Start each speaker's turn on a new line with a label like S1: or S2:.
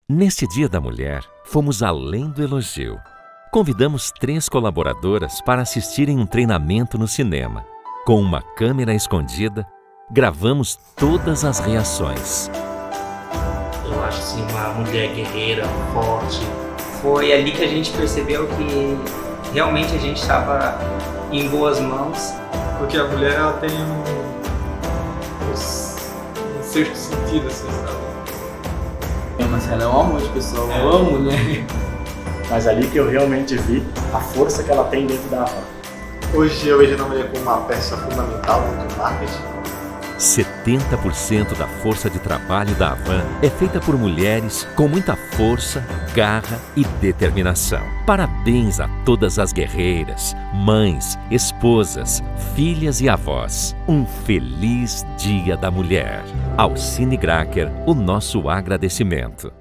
S1: Neste Dia da Mulher, fomos além do elogio. Convidamos 3 colaboradoras para assistirem um treinamento no cinema. Com uma câmera escondida, gravamos todas as reações.
S2: Eu acho assim, uma mulher guerreira, forte. Foi ali que a gente percebeu que realmente a gente estava em boas mãos.
S3: Porque a mulher, ela tem um sexto sentido, assim, sabe?
S4: Marcela é um amor de pessoa, eu amo mulher.
S5: Mas ali que eu realmente vi a força que ela tem dentro da Havan.
S3: Hoje eu vejo a mulher como uma peça fundamental do marketing.
S1: 70% da força de trabalho da Havan é feita por mulheres com muita força, garra e determinação. Parabéns a todas as guerreiras, mães, esposas, filhas e avós. Um feliz Dia da Mulher. Ao Cine Gracker, o nosso agradecimento.